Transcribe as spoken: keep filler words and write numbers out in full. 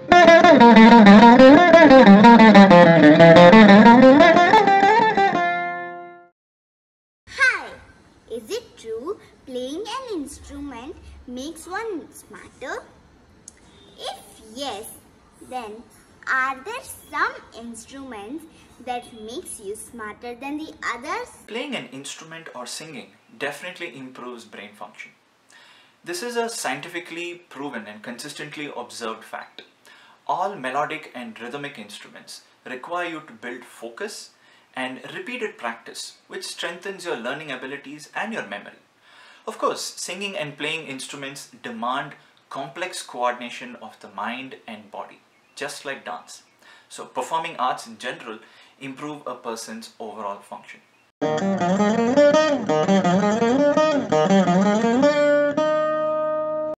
Hi, is it true playing an instrument makes one smarter? If yes, then are there some instruments that makes you smarter than the others? Playing an instrument or singing definitely improves brain function. This is a scientifically proven and consistently observed fact. All melodic and rhythmic instruments require you to build focus and repeated practice, which strengthens your learning abilities and your memory. Of course, singing and playing instruments demand complex coordination of the mind and body, just like dance. So performing arts in general improve a person's overall function.